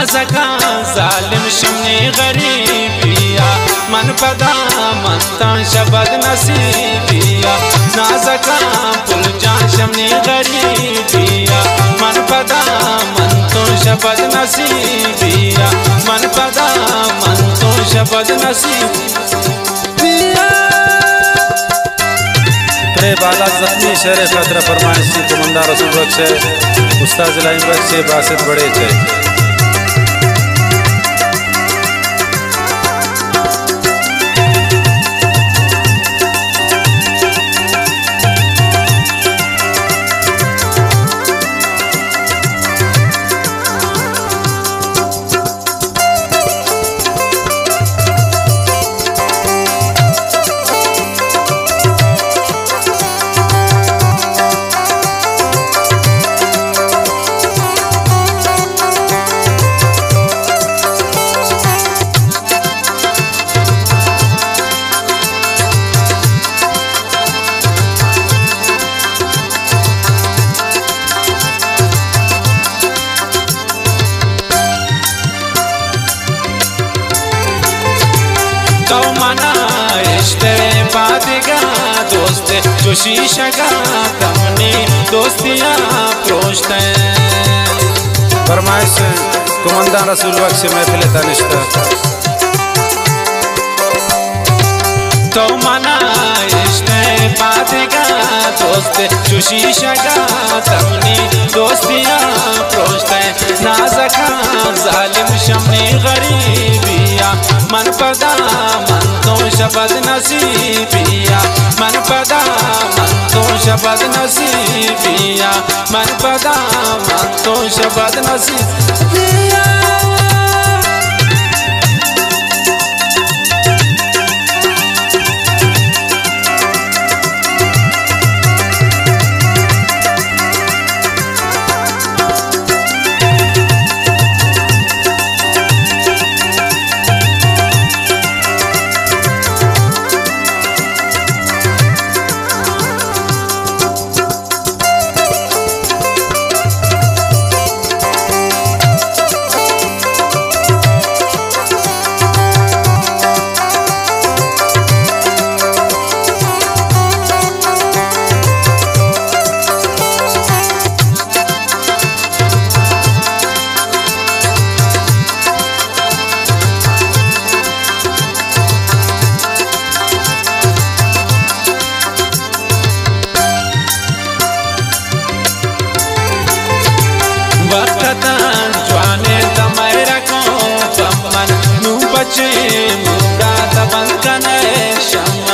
नाजका जालिम शमने गरीबिया मन पदा मनता शबद नसीबिया नाजका पुल जा शमने गरीबिया मन पदा मन तो शबद नसीबिया मन पदा मन तो शबद नसीबिया। बाला जख्मी शेर खतरा फरमाइशी कमंदा रसूल बख्श उस्ताद लाइन बख्श बासित बड़े थे। तो मना इश्ते बादगा दोस्त जो शीशा का तमने दोस्तियाँ प्रोश्ते फरमाइश कमंदा रसूल बख्श महफिल तनिश्ता। तो मना इश्ते बादगा दोस्त जो शीशा का तमने दोस्तियाँ प्रोश्ते नाजका जालिम शमने गरीबिया मन पदा मन तो शबद नसीबिया मन पदा मन तो शबद नसीबिया मन पदा मन तो शबद नसीबिया। ज्वाने तमरा को तमन नू बचे मुरा तबन कने शमा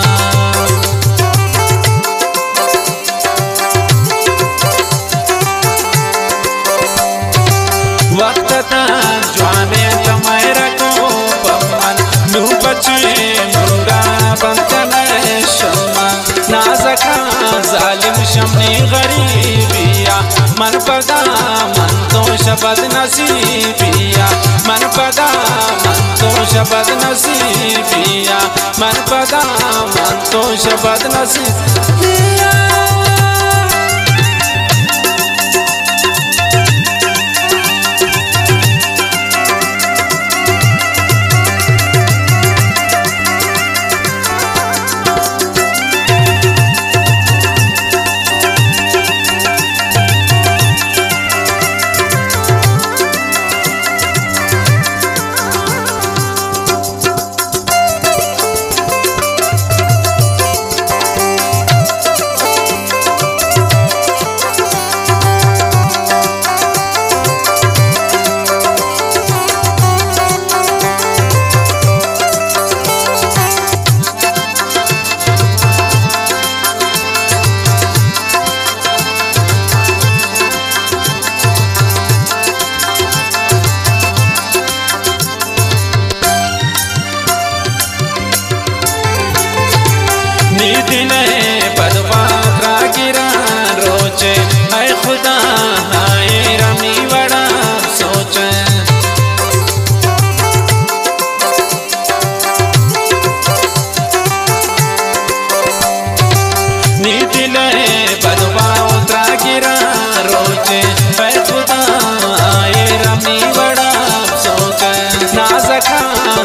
वक्त ज्वाने तमरा को तमन नू बचे मुरा तबन कने शमा नाजका जालिम शमने गरीबिया मन पदा मन तो शबद नसीबिया मन पदा मन तो शबद नसीबिया मन पदा मन तो शबद नसीबिया।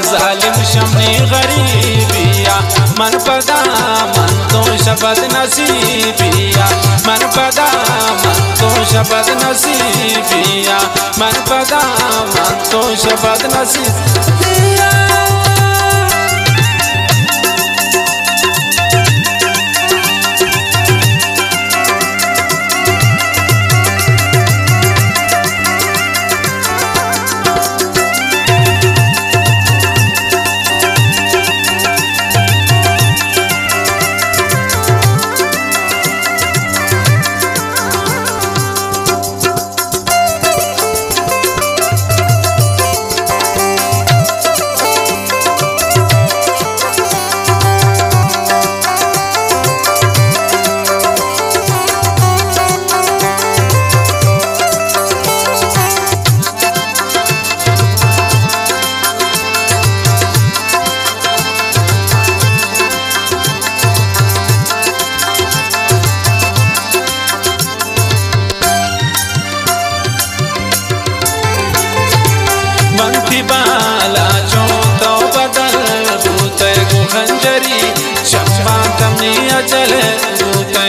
जालिम शमनी गरीबिया मन पदा मन तो शबद नसीबिया मन पदा मन तो शबद नसीबिया मन पदा मन तो शबद नसीबिया बाला जो तो बदल दूते को खंजरी चम्मा तमनी अचल दूते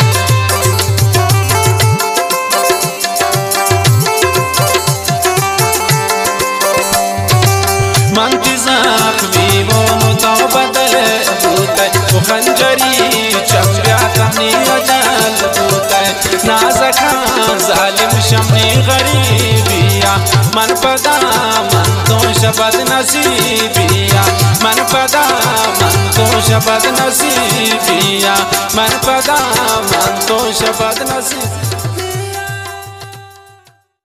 मनती ज़ख्मी वो तो बदल दूते को खंजरी चम्मा तमनी अचल दूते नाज़का ज़ालिम शमनी गरीबिया मन पदा मन तो शबद नसीबिया मन पदा मन तो शबद नसीबिया मन पदा मन तो शबद नसीबिया